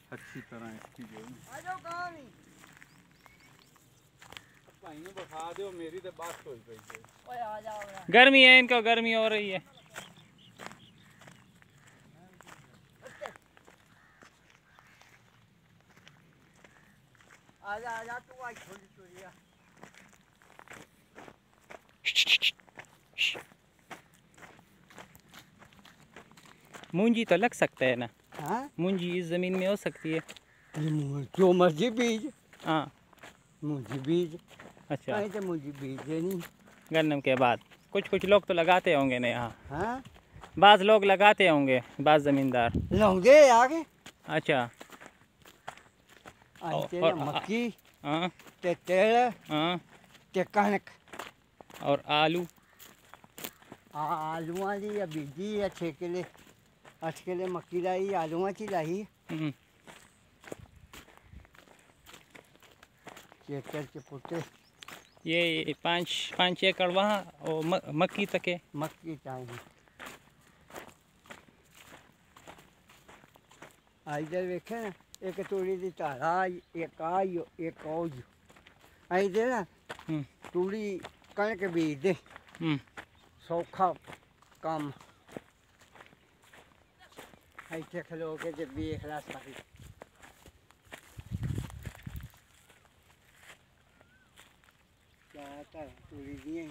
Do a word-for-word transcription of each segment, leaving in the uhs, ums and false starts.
अच्छी तरह इसकी जो आ जाओ कहां नहीं भाई ने बखा दो मेरी तो बात होई पई है। ओए आ जाओ यार गर्मी है इनको, गर्मी हो रही है। आजा आजा तू आई थोड़ी थोड़ी आ मूंजी तो लग सकता है ना? हाँ मूंजी इस जमीन में हो सकती है। जो मर्जी बीज हाँ मुझे बीज अच्छा, कहीं तो मुझे बीज नहीं गन्नम के बाद कुछ कुछ लोग तो लगाते होंगे ना यहाँ। हाँ बाज़ लोग लगाते होंगे, बाज़ ज़मींदार। लौंगे आगे अच्छा आते और ना मक्की हाँ ते तेल हाँ ते कणक और आलू। आ आलूआं दी या बीजी या छे किले अठ किले मक्की लाई आलूआं ची लाई हम्म, चेकर के पुट्टे ये पाँच पाँच एकड़ वहाँ और म, मक्की तक है। मक्की चाहिए आ इधर वेखे ना एक तूड़ी दी धारा एक आई एक ओ आई दे ना हम्म, तूड़ी कणक बीज दे हम्म, सौखा काम ਇੱਥੇ ਖਲੋ ਕੇ ਤੇ ਵੇਖ ਲੈ ਸਾਰੀ ਕਿਆ ਤਾਂ ਤੂੜੀ ਦੀਆਂ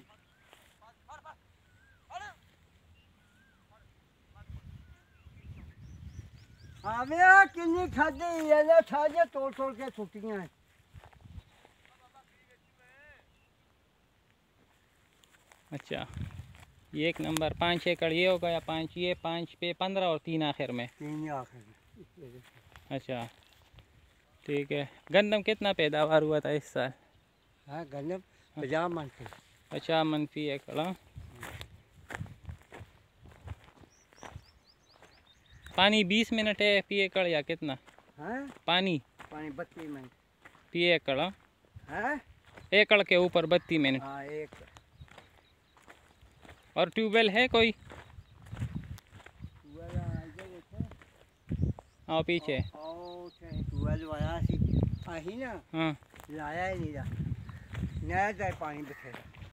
ਆਵੇ ਕਿੰਨੀ ਖਾਦੀ ਇਹਨੇ ਸਾਜੇ ਤੋੜ ਤੋੜ ਕੇ ਸੁੱਟੀਆਂ अच्छा ये एक नंबर पाँच एकड़ ये हो गया, पाँच ये, पाँच पे पंद्रह और तीन आखिर में। तीन आखिर अच्छा ठीक है। गंदम कितना पैदावार हुआ था इस साल? हाँ गन्नम पचास मन से पचास मन फी एकड़। हाँ? पानी बीस मिनट है फी एकड़ या कितना? हाँ पानी पानी बत्तीस मिनट फी एकड़। हाँ? हाँ एकड़ के ऊपर बत्तीस मिनट। हाँ एक और ट्यूबवेल है कोई? हाँ पीछे ट्यूबवेल वाया सी आही ना हाँ लाया ही नहीं रहा नया पानी बथेरा